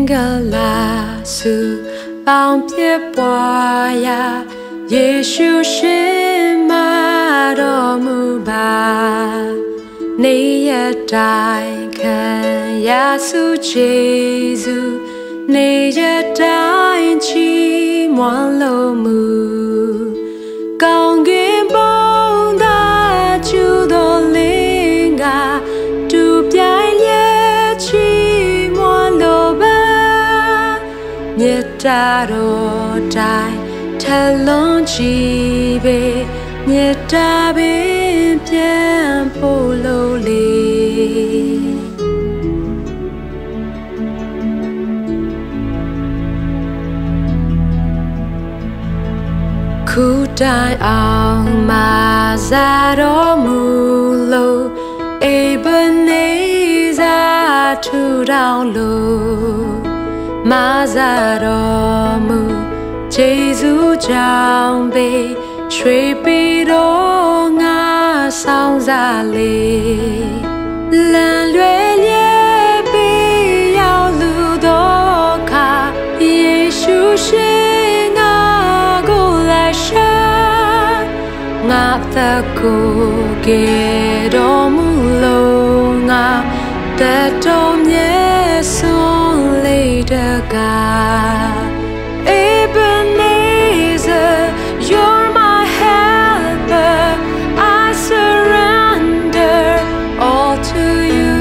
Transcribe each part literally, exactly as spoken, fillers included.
ကလာစုပေါင်းပြပွားရာယေရှုရှင်မတော်မူပါနေရတိုင်းခံရစုကျေးဇူးနေရတိုင်းချီးမွမ်းလို့မူကောင်းကင်ဘုံသာကျူတော်လင်းကတူပြိုင်လျက်ချီးမွမ်းလို့ပါမေတ္တာတော်တိုင်းထလုံးကြည်ပေမေတ္တာပင်ပြန်ဖို့လို့လေခုတိုင်အောင်မာစာတော်မူလို့အေဘနေစာထူထောင်လို့မာစာတော်မူကျေးဇူးကြောင့်ပေရွှေပြည်တော်ငါဆောင်စားလေလမ်းလွယ်လျက်ပြီးရောက်လူတော်ခါယေရှုရှင်ငါကိုလက်ရှာငါသက်ကိုကယ်တော်မူလို့ငါသက်တော်မြတ်ဆုံးလေးတကားYou're my helper, I surrender all to you.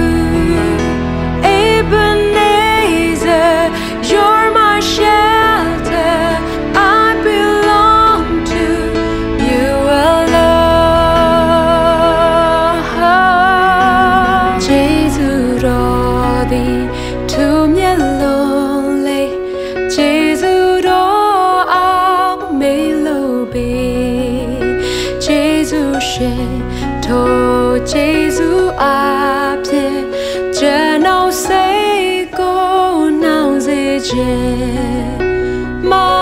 Ebenezer, you're my shelter, I belong to you alone. Jesus, Rodi, to me lonely, Jesus. Thôi Giêsu áp thế chờ nào say cô nào dễ chê